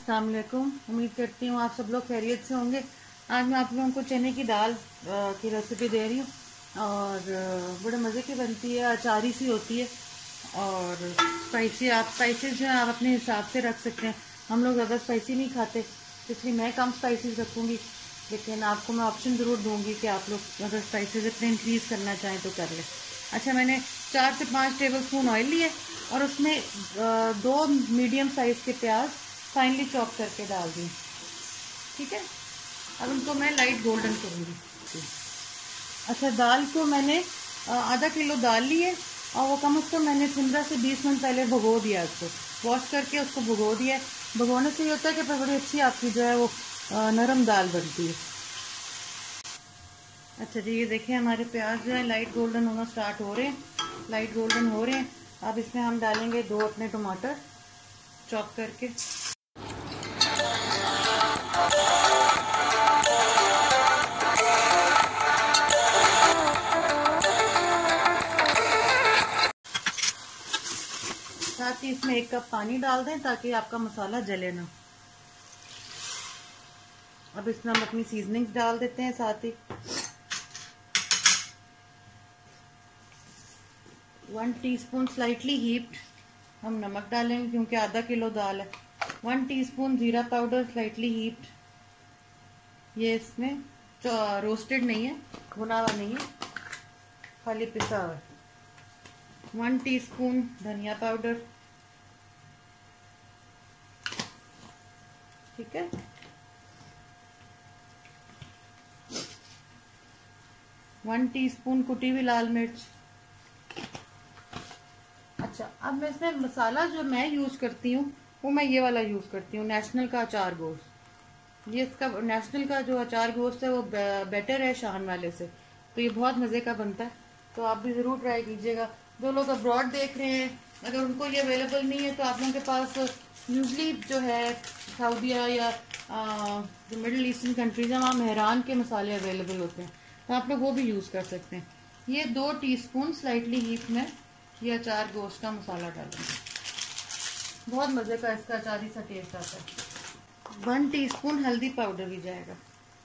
अस्सलाम वालेकुम। उम्मीद करती हूँ आप सब लोग खैरियत से होंगे। आज मैं आप लोगों को चने की दाल की रेसिपी दे रही हूँ और बड़े मज़े की बनती है, अचारी सी होती है और स्पाइसी। आप स्पाइसेस जो है आप अपने हिसाब से रख सकते हैं। हम लोग ज़्यादा स्पाइसी नहीं खाते, इसलिए मैं कम स्पाइसेस रखूँगी, लेकिन आपको मैं ऑप्शन ज़रूर दूँगी कि आप लोग अगर स्पाइसेस अपने इंक्रीज़ करना चाहें तो कर लें। अच्छा, मैंने 4 से 5 टेबल स्पून ऑयल लिए और उसमें 2 मीडियम साइज़ के प्याज फाइनली चॉप करके डाल दी। ठीक है, अब उनको मैं लाइट गोल्डन करूँगी। अच्छा, दाल को मैंने आधा किलो दाल ली है और वो कम से कम मैंने 15 से 20 मिनट पहले भगो दिया। उसको वॉश करके उसको भगो दिया है। भगोने से ये होता है कि फिर बड़ी अच्छी आपकी जो है वो नरम दाल बनती है। अच्छा जी, ये देखिए हमारे प्याज जो है लाइट गोल्डन होना स्टार्ट हो रहे हैं, लाइट गोल्डन हो रहे हैं। अब इसमें हम डालेंगे 2 अपने टमाटर चॉप करके। साथ ही इसमें 1 कप पानी डाल दें ताकि आपका मसाला जले ना। अब इसमें हम अपनी सीजनिंग्स डाल देते हैं। साथ ही 1 टीस्पून स्लाइटली हीप्ड हम नमक डालेंगे क्योंकि आधा किलो दाल है। 1 टीस्पून जीरा पाउडर स्लाइटली हीप्ड, ये इसमें रोस्टेड नहीं है, भुना हुआ नहीं है, खाली पिसा हुआ है। 1 टीस्पून धनिया पाउडर, ठीक है। 1 टीस्पून कुटी हुई लाल मिर्च। अच्छा, अब मैं इसमें मसाला जो मैं यूज करती हूँ वो मैं ये वाला यूज करती हूँ, नेशनल का अचार गोश्त। ये इसका नेशनल का जो अचार गोश्त है वो बेटर है शान वाले से, तो ये बहुत मजे का बनता है। तो आप भी जरूर ट्राई कीजिएगा। जो लोग अब्रॉड देख रहे हैं, अगर उनको ये अवेलेबल नहीं है तो आप लोगों के पास यूजली जो है सऊदीया या जो मिडिल ईस्टर्न कंट्रीज है वहाँ मेहरान के मसाले अवेलेबल होते हैं, तो आप लोग वो भी यूज कर सकते हैं। ये 2 टीस्पून स्लाइटली हीट में ये अचार गोश्त का मसाला डालेंगे, बहुत मजे का इसका अचारी सा टेस्ट आता है। 1 टीस्पून हल्दी पाउडर भी जाएगा।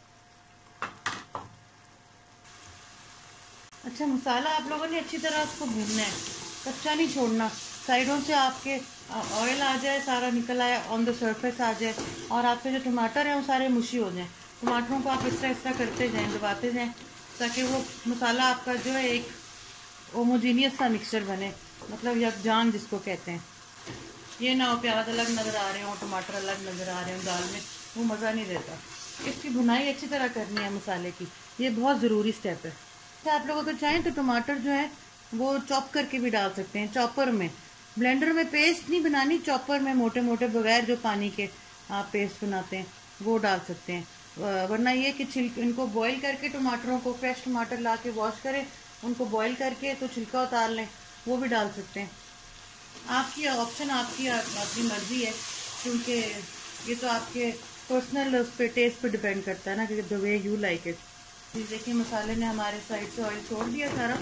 अच्छा, मसाला आप लोगों ने अच्छी तरह उसको भूनना है, कच्चा नहीं छोड़ना। साइडों से आपके ऑयल आ जाए, सारा निकल आए, ऑन द सरफेस आ जाए और आपके जो टमाटर हैं वो सारे मुशी हो जाएं। टमाटरों को आप इस तरह करते जाएं, दबाते जाएं, ताकि वो मसाला आपका जो है एक होमोजीनियस सा मिक्सचर बने, मतलब यकजान जिसको कहते हैं। ये ना हो प्याज अलग नज़र आ रहे हो, टमाटर अलग नज़र आ रहे हो दाल में, वो मज़ा नहीं देता। इसकी भुनाई अच्छी तरह करनी है मसाले की, ये बहुत ज़रूरी स्टेप है। तो आप लोग अगर चाहें तो टमाटर जो है वो चॉप करके भी डाल सकते हैं, चॉपर में। ब्लेंडर में पेस्ट नहीं बनानी, चॉपर में मोटे मोटे बगैर जो पानी के आप पेस्ट बनाते हैं वो डाल सकते हैं। वरना ये कि इनको बॉईल करके टमाटरों को, फ्रेश टमाटर ला के वॉश करें, उनको बॉईल करके तो छिलका उतार लें, वो भी डाल सकते हैं। आपकी ऑप्शन, आपकी मर्जी है, क्योंकि ये तो आपके पर्सनल उस पे टेस्ट पे डिपेंड करता है ना, कि the way you like it. देखिए मसाले ने हमारे साइड से ऑयल छोड़ दिया सारा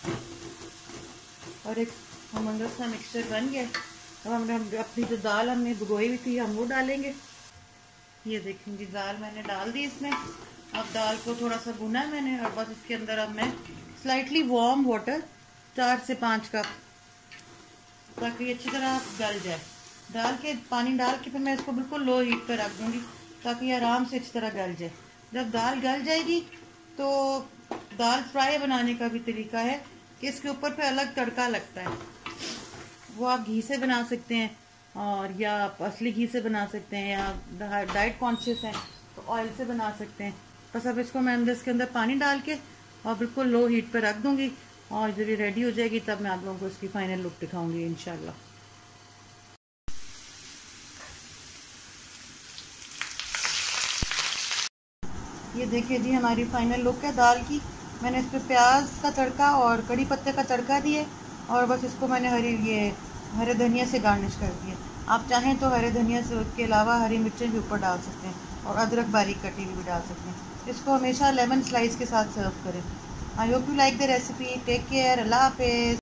और एक हमंगस सा मिक्सचर बन गया। अब हम अपनी जो दाल हमने भिगोई हुई थी हम वो डालेंगे। ये देखेंगे दाल मैंने डाल दी इसमें। अब दाल को थोड़ा सा भुना मैंने और बस इसके अंदर अब मैं स्लाइटली वार्म वाटर 4 से 5 कप, ताकि अच्छी तरह गल जाए। पानी डाल के फिर मैं इसको बिल्कुल लो हीट पर रख दूंगी ताकि आराम से अच्छी तरह गल जाए। जब दाल गल जाएगी तो दाल फ्राई बनाने का भी तरीका है कि इसके ऊपर पे अलग तड़का लगता है, वो आप घी से बना सकते हैं और या आप असली घी से बना सकते हैं, या डाइट कॉन्शियस हैं तो ऑयल से बना सकते हैं। बस अब इसको मैं अंदर इसके अंदर पानी डाल के और बिल्कुल लो हीट पर रख दूंगी और जब ये रेडी हो जाएगी तब मैं आप लोगों को इसकी फाइनल लुक दिखाऊंगी इंशाल्लाह। ये देखिए जी हमारी फाइनल लुक है दाल की। मैंने इस पर प्याज का तड़का और कड़ी पत्ते का तड़का दिए और बस इसको मैंने हरे धनिया से गार्निश कर दिए। आप चाहें तो हरे धनिया से के अलावा हरी मिर्चें भी ऊपर डाल सकते हैं और अदरक बारीक कटी हुई भी डाल सकते हैं। इसको हमेशा लेमन स्लाइस के साथ सर्व करें। I hope you like the recipe. Take care, अल्लाह हाफिज़।